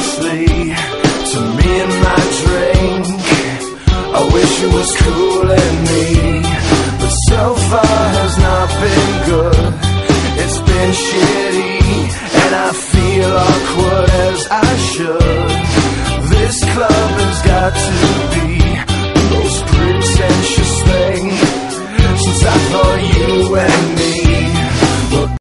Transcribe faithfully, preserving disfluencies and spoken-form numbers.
dangerously to me and my drink. I wish it was cooling me, but so far has not been good. It's been shitty, and I feel awkward as I should. This club has got to